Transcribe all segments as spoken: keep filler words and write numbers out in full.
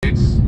It's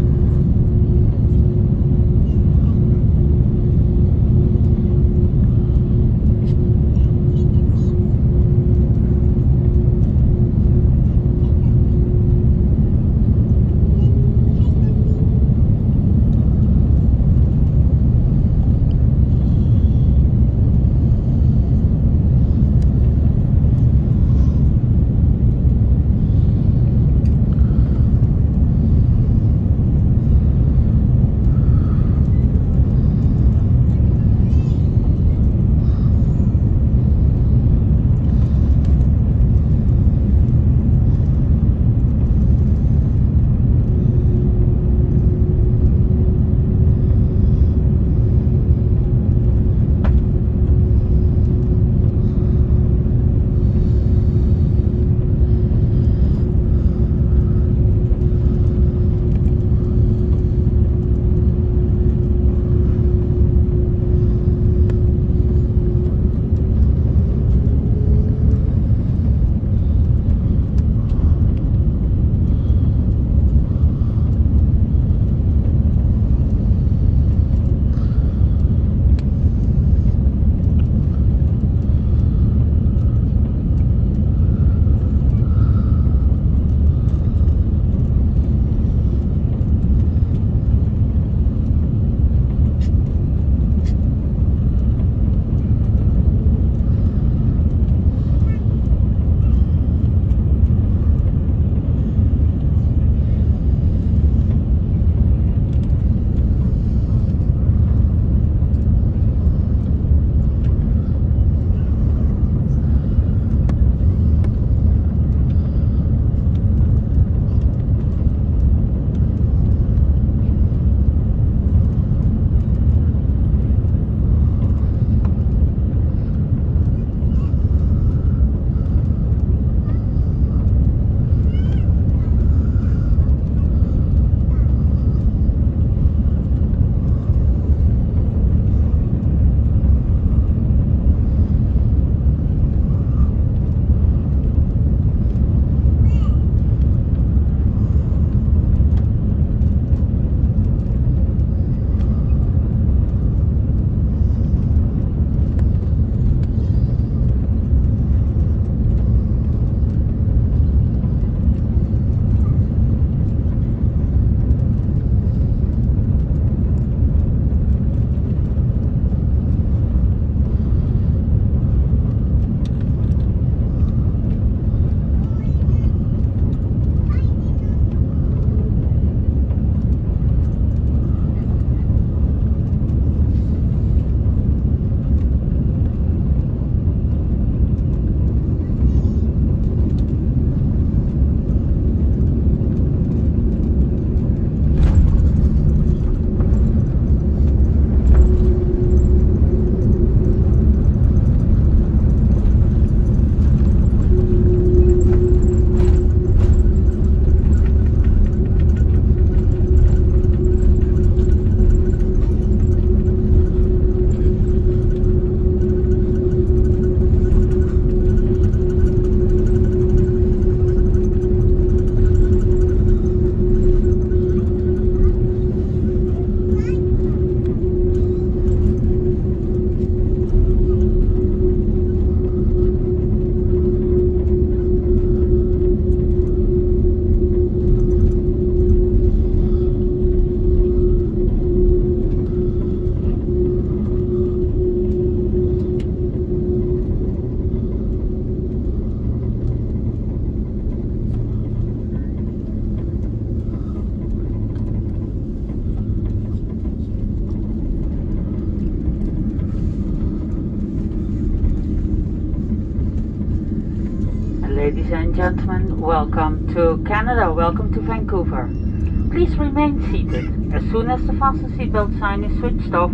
Ladies and gentlemen, welcome to Canada, welcome to Vancouver. Please remain seated. As soon as the fasten seatbelt sign is switched off,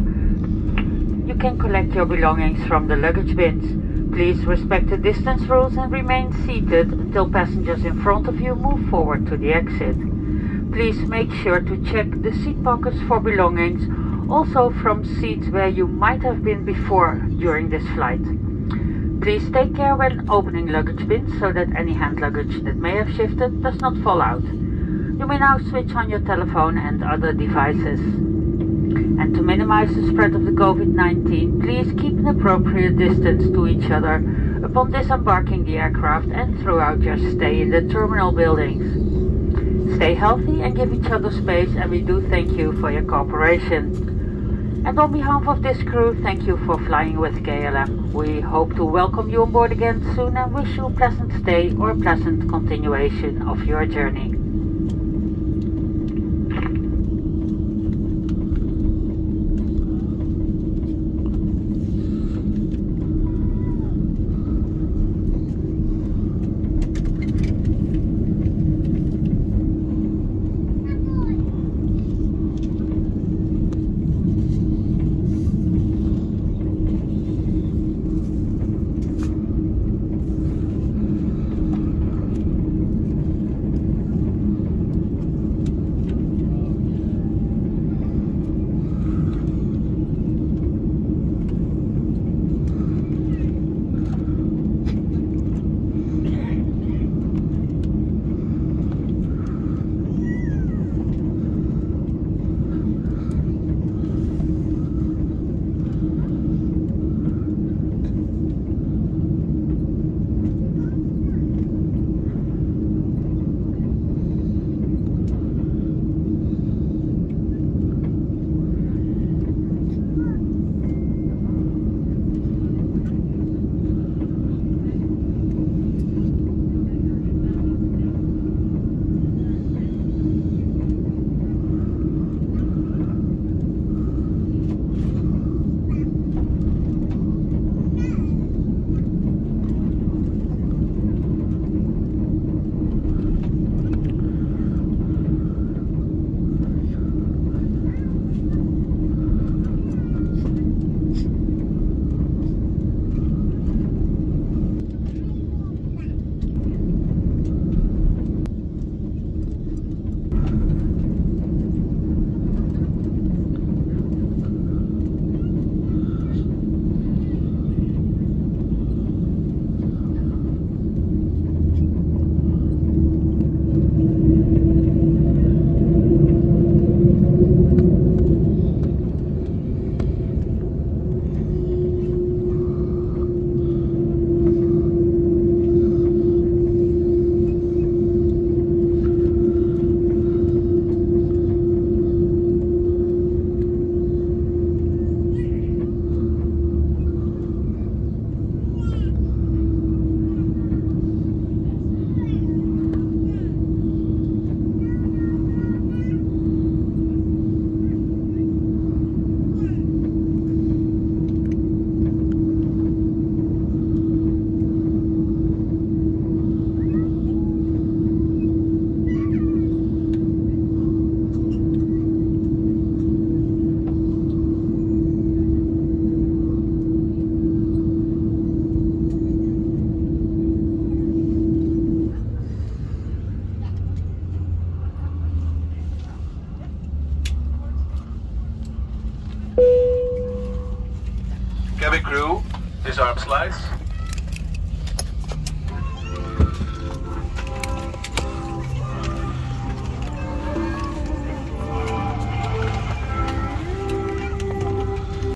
you can collect your belongings from the luggage bins. Please respect the distance rules and remain seated until passengers in front of you move forward to the exit. Please make sure to check the seat pockets for belongings, also from seats where you might have been before during this flight. Please take care when opening luggage bins so that any hand luggage that may have shifted does not fall out. You may now switch on your telephone and other devices. And to minimize the spread of the COVID nineteen, please keep an appropriate distance to each other upon disembarking the aircraft and throughout your stay in the terminal buildings. Stay healthy and give each other space, and we do thank you for your cooperation. And on behalf of this crew, thank you for flying with K L M. We hope to welcome you on board again soon and wish you a pleasant stay or a pleasant continuation of your journey. Cabin crew, disarm slides.